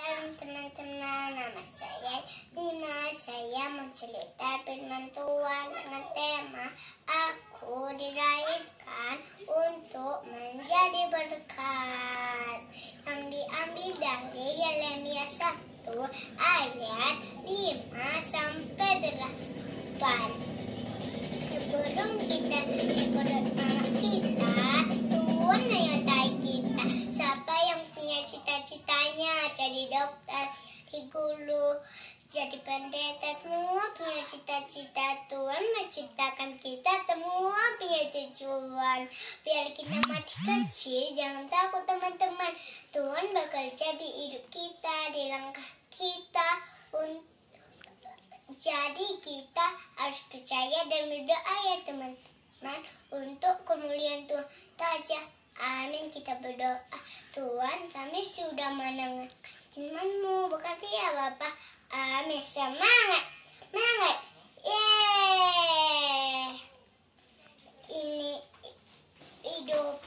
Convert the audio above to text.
Teman-teman, nama saya Dina. Saya mau cerita firman Tuhan dengan tema Aku dilahirkan untuk menjadi berkat, yang diambil dari Yeremia 1 ayat 5 sampai 8. Sebelum kita ikut anak kita, Tuhan menyertai kita. Siapa yang punya cita-citanya jadi dokter, jadi guru, jadi pendeta, semua punya cita-cita. Tuhan menciptakan kita semua punya tujuan. Biar kita masih kecil, jangan takut teman-teman. Tuhan bekerja di hidup kita, di langkah kita. Jadi kita harus percaya dan berdoa ya teman-teman untuk kemuliaan Tuhan saja. Amin, kita berdoa. Tuhan, kami sudah mendengar firman-Mu. Berkati ya Bapak. Amin. Semangat. Semangat. Yeay. Ini hidup